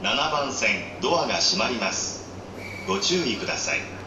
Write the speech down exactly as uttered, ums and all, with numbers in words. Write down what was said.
ななばん線ドアが閉まります。ご注意ください。